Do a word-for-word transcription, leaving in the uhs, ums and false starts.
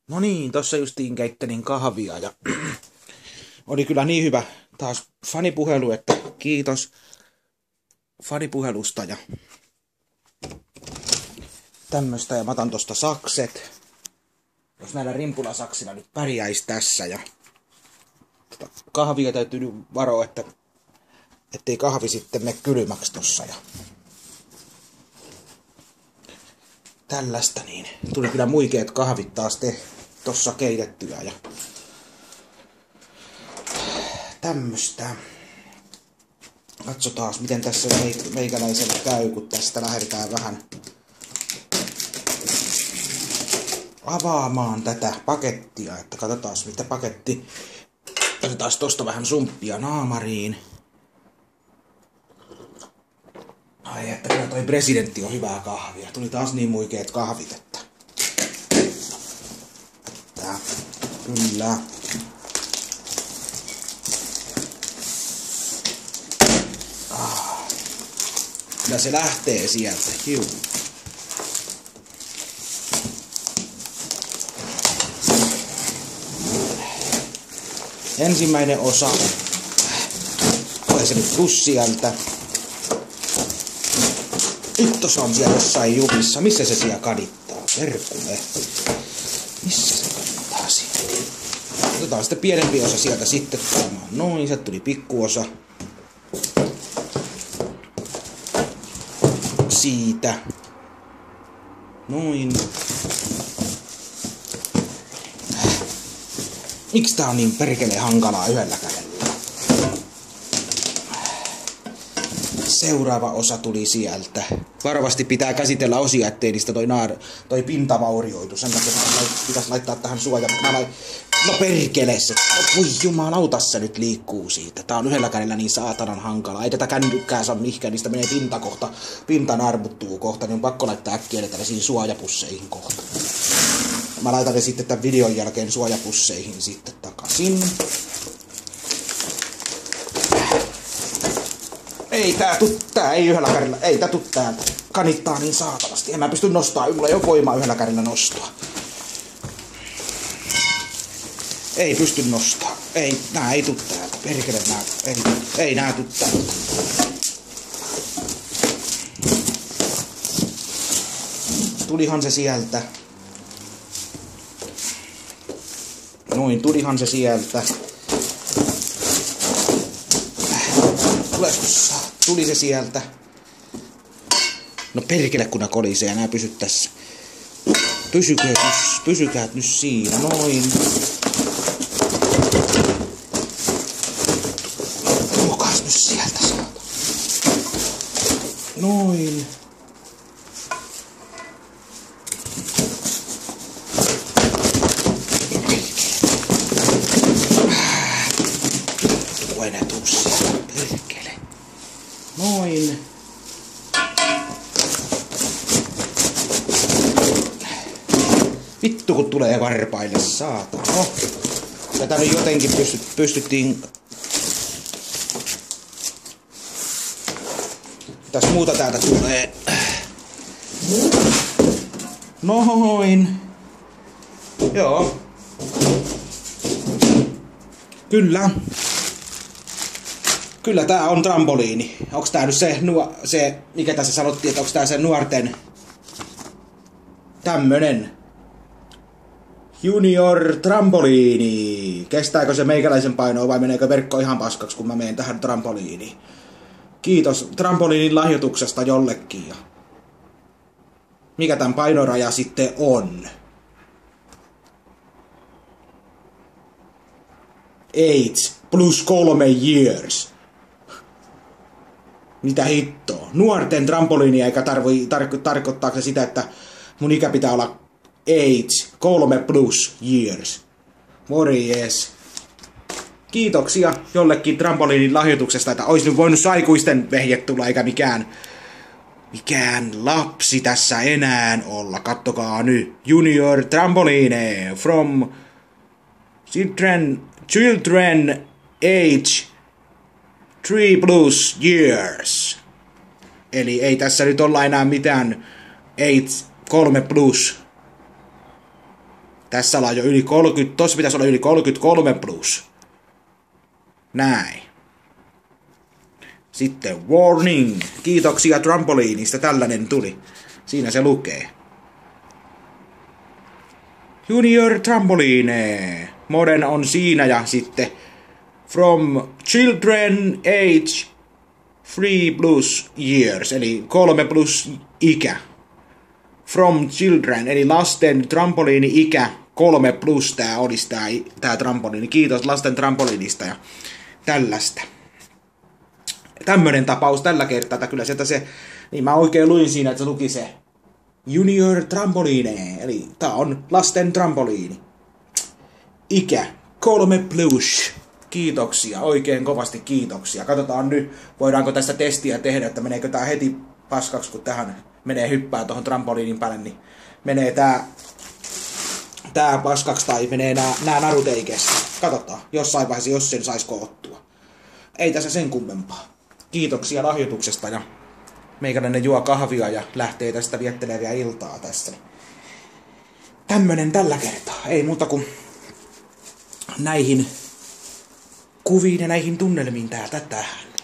No niin, tossa justiin keittelin kahvia ja oli kyllä niin hyvä taas fanipuhelu, että kiitos fanipuhelusta ja tämmöstä. Ja mä otan tosta sakset, jos näillä rimpulasaksilla nyt pärjäis tässä. Ja tota, kahvia täytyy nyt varoa, että ettei kahvi sitten mene kylmäksi tossa. Ja tällaista niin. Tuli kyllä muikeet kahvit taas te tossa keitettyä ja tämmöstä. Katsotaan miten tässä meikäläisellä käy, kun tästä lähdetään vähän avaamaan tätä pakettia. Että katsotaan mitä paketti. Otetaan tosta vähän sumppia naamariin. Ai että kyllä toi presidentti on hyvää kahvia. Tuli taas niin muikeet kahvit, että... että kyllä. Ah. Kyllä se lähtee sieltä. Juu. Ensimmäinen osa. Tulee se nyt plus sieltä. Nyt se on siellä jossain jumissa. Missä se siellä kadittaa? Perkule. Missä se kadittaa siellä? Otetaan sitten pienempi osa sieltä sitten. Noin, se tuli pikkuosa. Siitä. Noin. Miksi tää on niin perkeleen hankalaa yhdellä kädellä? Seuraava osa tuli sieltä. Varovasti pitää käsitellä osia, ettei niistä toi, naar, toi pinta vaurioitu. Sen takia pitäisi laittaa tähän suoja. No perkele se. No voi jumalauta se nyt liikkuu siitä. Tää on yhdellä kädellä niin saatanan hankalaa. Ei tätä kännykkää saa mihinkään, niistä menee pinta kohta. Pinta narmuttuu kohta, niin on pakko laittaa äkkiä ne tällaisiin suojapusseihin kohta. Mä laitan ne sitten tämän videon jälkeen suojapusseihin sitten takaisin. Ei tää tuu, tää ei yhdellä kädellä, ei tää tuu tää. Kanittaa niin saatanasti. En mä pysty nostaa, mulla ei oo voimaa yhdellä kädellä nostaa. Ei pysty nostaa. Ei, nää ei tuu täältä. Perkele nää, ei, ei nää tuu täältä. Tulihan se sieltä. Noin, tulihan se sieltä. Tuli se sieltä. No perkele kun nää kolisee ja nää pysyt tässä. Pysykää, pys, pysykää nyt siinä. Noin. Tuokaas nyt sieltä saata. Noin. Noin. Vittu kun tulee varpaille, saatana. No. Tätä nyt jotenkin pystyt, pystyttiin... Mitäs muuta täältä tulee? Noin. Joo. Kyllä. Kyllä tää on trampoliini. Onks tää nyt se, nuo, se mikä tässä sanottiin, että onks tää se nuorten tämmönen junior trampoliini. Kestääkö se meikäläisen painoa vai meneekö verkko ihan paskaksi, kun mä menen tähän trampoliiniin? Kiitos trampoliinin lahjoituksesta jollekin. Mikä tän painoraja sitten on? Eight plus kolme years. Mitä hittoa? Nuorten trampoliini eikä tarvii, tar- tarkoittaa se sitä, että mun ikä pitää olla age, kolme plus years. Morjes. Kiitoksia jollekin trampoliinin lahjoituksesta, että ois nyt voinut aikuisten vehjet tulla eikä mikään, mikään lapsi tässä enää olla. Kattokaa nyt. Junior trampoline from children, children age three plus years. Eli ei tässä nyt olla enää mitään eight, kolme plus. Tässä ollaan jo yli kolmekymmentä, tossa pitäisi olla yli kolmekymmentäkolme plus. Näin. Sitten warning. Kiitoksia trampoliinista, tällainen tuli. Siinä se lukee. Junior trampoline. Moden on siinä ja sitten from children age three plus years, eli kolme plus ikä. From children, eli lasten trampoliini-ikä kolme plus tää olisi tää, tää trampoliini. Kiitos lasten trampoliinista ja tällaista. Tämmönen tapaus tällä kertaa, että kyllä sieltä se, niin mä oikein luin siinä, että se luki se Junior trampoline, eli tää on lasten trampoliini. Ikä kolme plus. Kiitoksia, oikein kovasti kiitoksia. Katsotaan nyt, voidaanko tästä testiä tehdä, että meneekö tää heti paskaksi, kun tähän menee hyppää tuohon trampoliinin päälle, niin menee tää, tää paskaksi tai menee nää, nää narut ei kestä. Katsotaan, jossain vaiheessa, jos sen sais koottua. Ei tässä sen kummempaa. Kiitoksia lahjoituksesta ja meikäläinen juo kahvia ja lähtee tästä viettelevää iltaa tässä. Tämmönen tällä kertaa. Ei muuta kuin näihin kuviin ja näihin tunnelmiin täältä tähän.